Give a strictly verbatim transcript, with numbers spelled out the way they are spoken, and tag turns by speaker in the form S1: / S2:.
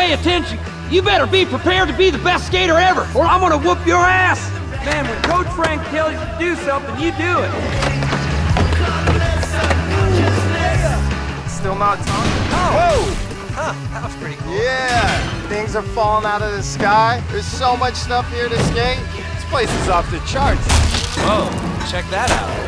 S1: pay attention. You better be prepared to be the best skater ever, or I'm gonna whoop your ass. Man, when Coach Frank tells you to do something, you do it.
S2: Still not time?
S3: Oh.
S2: Whoa!
S3: Huh, that was pretty cool.
S2: Yeah, things are falling out of the sky. There's so much stuff here to skate. This place is off the charts.
S3: Whoa, check that out.